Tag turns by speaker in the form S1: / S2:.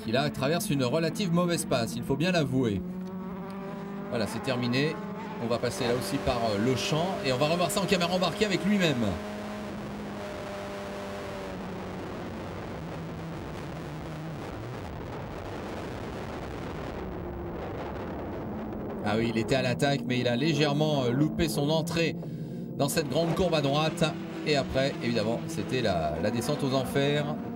S1: qui là traverse une relative mauvaise passe, il faut bien l'avouer. Voilà, c'est terminé. On va passer là aussi par le champ et on va revoir ça en caméra embarquée avec lui-même. Ah oui, il était à l'attaque, mais il a légèrement loupé son entrée dans cette grande courbe à droite. Et après, évidemment, c'était la descente aux enfers.